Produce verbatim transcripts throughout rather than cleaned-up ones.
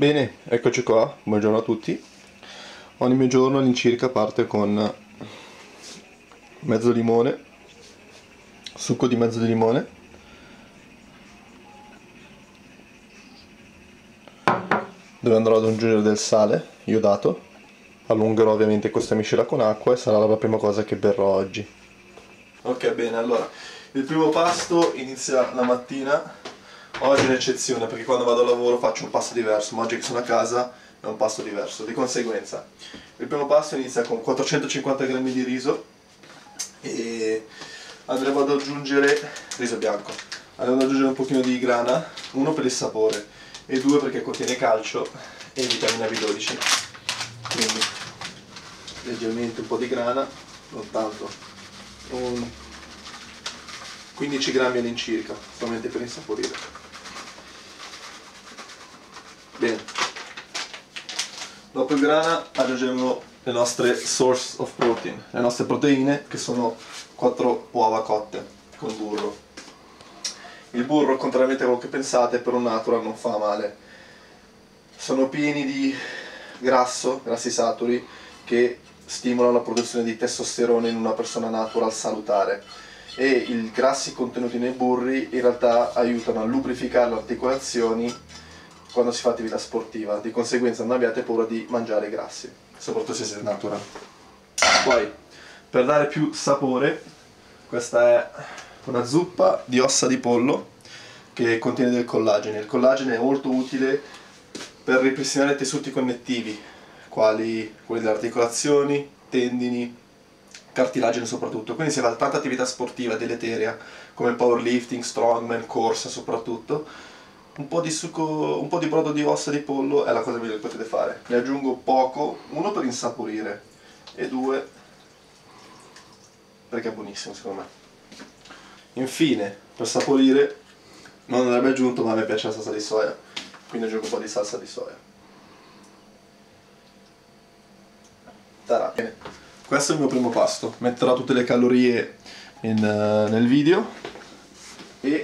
Bene, eccoci qua, buongiorno a tutti. Ogni mio giorno all'incirca parte con mezzo limone, succo di mezzo di limone, dove andrò ad aggiungere del sale iodato. Allungherò ovviamente questa miscela con acqua e sarà la prima cosa che berrò oggi. Ok, bene, allora il primo pasto inizia la mattina. Oggi è un'eccezione perché quando vado al lavoro faccio un pasto diverso, ma oggi che sono a casa è un pasto diverso. Di conseguenza il primo pasto inizia con quattrocentocinquanta grammi di riso e andremo ad aggiungere riso bianco. Andremo ad aggiungere un pochino di grana, uno per il sapore e due perché contiene calcio e vitamina B dodici. Quindi leggermente un po' di grana, non tanto, un quindici grammi all'incirca, solamente per insaporire. Bene, dopo il grana aggiungeremo le nostre source of protein, le nostre proteine che sono quattro uova cotte con burro. Il burro, contrariamente a quello che pensate, per un natural non fa male. Sono pieni di grasso, grassi saturi, che stimolano la produzione di testosterone in una persona natural salutare. E i grassi contenuti nei burri in realtà aiutano a lubrificare le articolazioni quando si fa attività sportiva, di conseguenza non abbiate paura di mangiare grassi, soprattutto se siete natural. Poi, per dare più sapore, questa è una zuppa di ossa di pollo che contiene del collagene. Il collagene è molto utile per ripristinare i tessuti connettivi, quali quelli delle articolazioni, tendini, cartilagine soprattutto. Quindi se fate tanta attività sportiva deleteria, come il powerlifting, strongman, corsa soprattutto, un po' di succo, un po' di brodo di ossa di pollo è la cosa migliore che potete fare. Ne aggiungo poco, uno per insaporire e due perché è buonissimo secondo me. Infine, per saporire, non andrebbe aggiunto, ma a me piace la salsa di soia, quindi aggiungo un po' di salsa di soia. Tarà. Bene, questo è il mio primo pasto. Metterò tutte le calorie in, uh, nel video e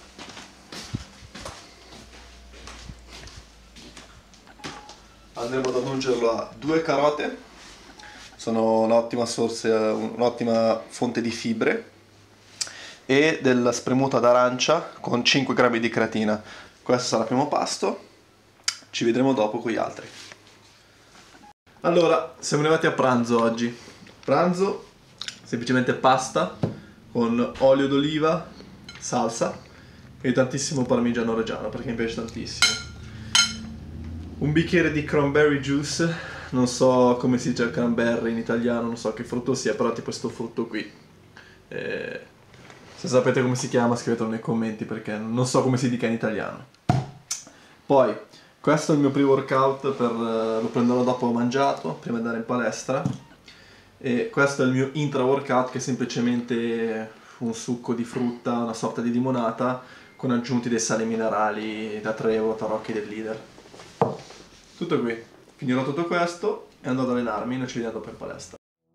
andremo ad aggiungerlo a due carote, sono un'ottima un'ottima fonte di fibre, e della spremuta d'arancia con cinque grammi di creatina. Questo sarà il primo pasto, ci vedremo dopo con gli altri. Allora, siamo arrivati a pranzo oggi. Pranzo, semplicemente pasta con olio d'oliva, salsa e tantissimo parmigiano reggiano perché mi piace tantissimo. Un bicchiere di cranberry juice, non so come si dice cranberry in italiano, non so che frutto sia, però tipo questo frutto qui. Eh, se sapete come si chiama scrivetelo nei commenti perché non so come si dica in italiano. Poi, questo è il mio pre-workout, per, lo prenderò dopo ho mangiato, prima di andare in palestra. E questo è il mio intra-workout che è semplicemente un succo di frutta, una sorta di limonata, con aggiunti dei sali minerali da Trevo, tarocchi del leader. Tutto qui, finirò tutto questo e andrò ad allenarmi, noi ci vediamo dopo in palestra.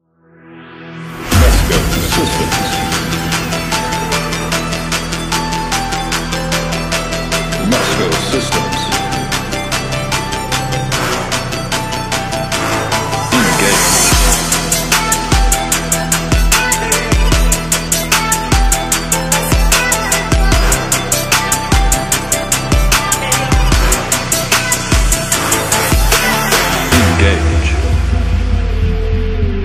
Musco Systems. Engage.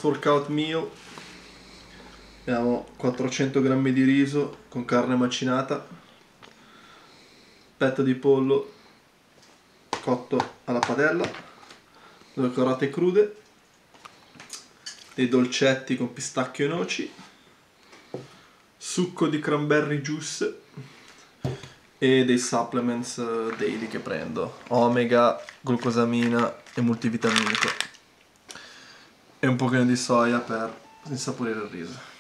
post-workout meal. Abbiamo quattrocento grammi di riso con carne macinata, petto di pollo cotto alla padella, due carote crude, dei dolcetti con pistacchio e noci, succo di cranberry juice e dei supplements daily che prendo, omega, glucosamina e multivitaminico, e un pochino di soia per insaporire il riso.